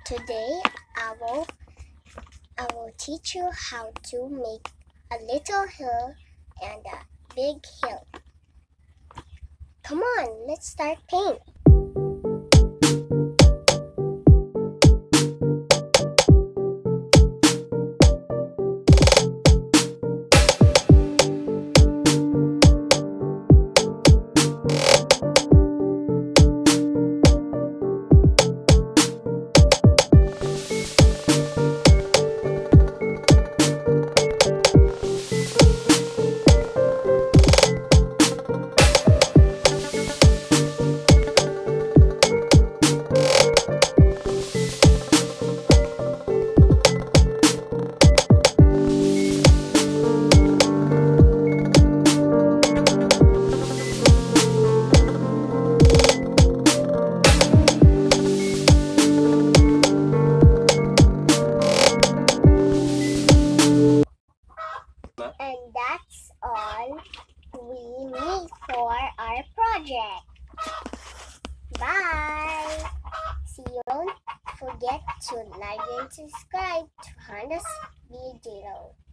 Today I will teach you how to make a little hill and a big hill. Come on, let's start paint. And that's all we need for our project. Bye! See you. Don't forget to like and subscribe to Honda's video.